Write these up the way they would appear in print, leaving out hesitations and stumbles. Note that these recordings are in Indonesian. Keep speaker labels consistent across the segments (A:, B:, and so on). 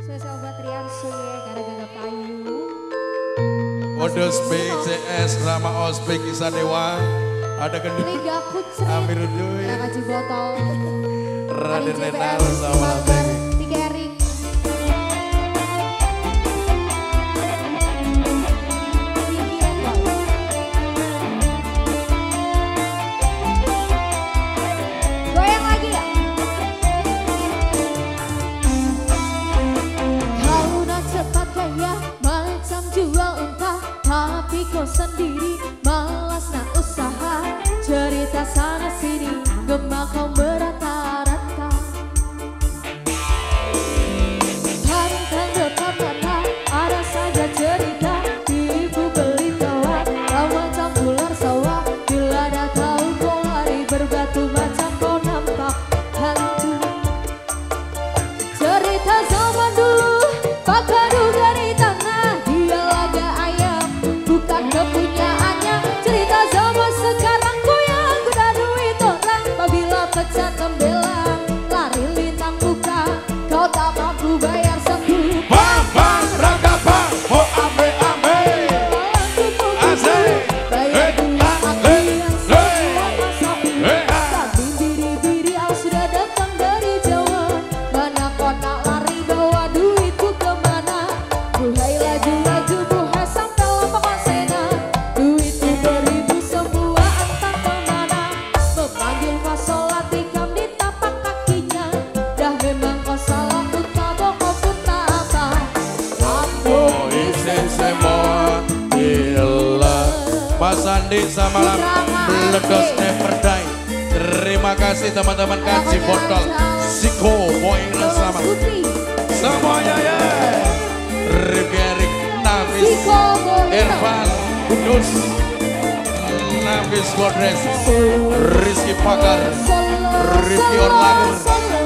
A: Spesial buat Rian Suye karena gagap kayu.
B: Odos BCS Rama Ospek Kisah Dewa. Ada gendut
A: Liga Kucri.
B: Amir Udoy.
A: Raka Botol.
B: Raden Renar sama Lateng.
A: Tiga Erik. Goyang lagi ya. Kau nak cepat kaya macam jual entah, tapi kau sendiri malas nak usaha. Cerita sana sini gemah kau merata-rata. Pantang depan mata ada saja cerita. Ibu beli kawan kau macam ular sawah. Bila dah tahu kau lari berbatu macam kau nampak hantu. Cerita zaman dulu pakai duga di tanah. Dia laga ayam bukan kepunyaannya. Cerita zaman sekarang goyang kuda duit orang. Apabila pecat tembelang lari lintang buka. Kau tak mampu bayar satu.
B: Bang bang raga bang oh ame ame. Asik.
A: Bayar dulu aku yang semua masa ini. Tapi biri-biri aku sudah datang dari Jawa. Mana kau nak lari bawa duitku kemana? Buhai laju-laju buhai sampai lapangan sena. Duitku beribu semua entah kemana. Memanggil kau sholat tikam di tapak kakinya. Dah memang kau salah pun tabok kau pun tak apa.
B: Oh isi semua gila. Mas Andi sama Lam Bledos Never Die. Terima kasih teman-teman Kaji Botol. Siko Boy sama semuanya ya. Rifki Erik Nafis Irfan Kudus Nafis Godres Rizky Pakar Rifki Orlagur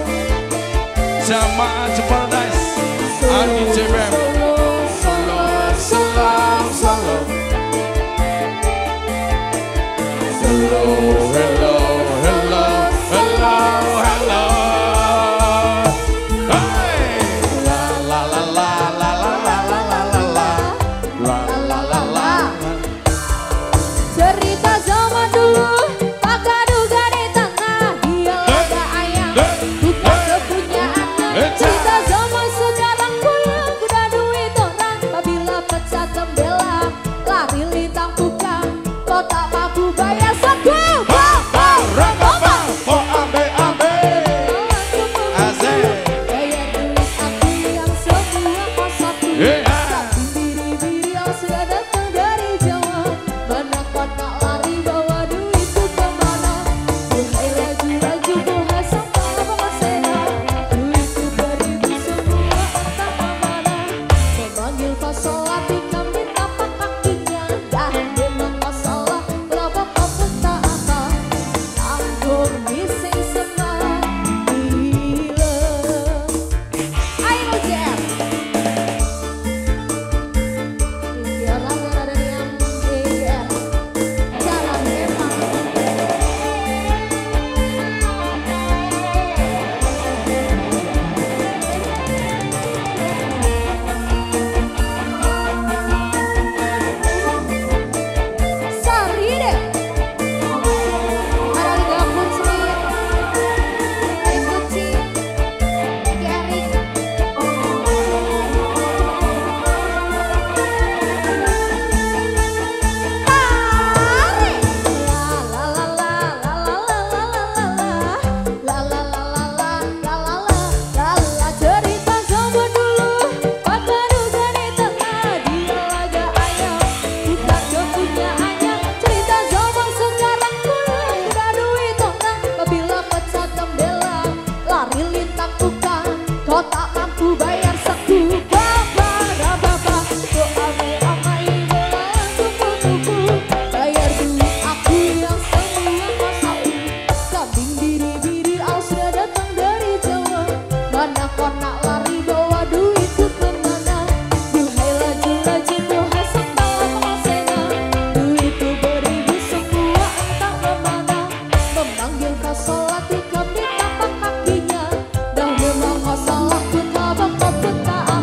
B: Jamaah Jepal Dice Andi JBM Salam salam salam. Hello hello hello hello hello. Hey la la la la la la la la la la la la la la.
A: Cerita zaman dulu pakai duga di tanah. Dia laga ayam bukan kepunyaannya. Cerita zaman sekarang goyang kuda duit orang. Apabila pecat tembelang lari lintang buka. Kau tak mampu bayar saku.
B: Oh ambe ambe. Asik.
A: Bayar duit aku yang semua kau satu. Tapi biri-biri yang sudah datang dari Jawa. Mana kau nak lari bawa duitku kemana? Buhai laju-laju buhai sampai lapangan sena. Duitku beribu semua entah kemana. Memanggil kau sholat tikam di tapak kakinya. Dah memang kau salah berapa kau pun tak apa. Anggur bising semua gila. Ayo Jer. Biar lagu ada yang GR. Jalan memang. Sari deh. Ada Liga Kucri. Kucri. Gary. Cerita zaman dulu pakai duga di tengah. Dia laga ayam bukan kepunyaannya. Cerita zaman sekarang goyang kuda duit orang. Apabila pecat tembelang lari lintang buka. Kau tak mampu bayar saku. Bapak kau amai-amai belang tuku-tuku. Bayar duit aku yang semua kau satu. Kambing biri-biri aku sudah datang dari Jawa. Mana kau nak lari bawa duitku kemana? Buhai laju-laju buhai sampai lapangan sena. Duitku beribu semua entah kemana. Memanggil kau sholat tikam di tapak kakinya. Dah memang kau salah pun tak apa kau pun tak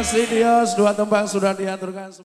B: kasih Dios, dua tembang sudah diaturkan.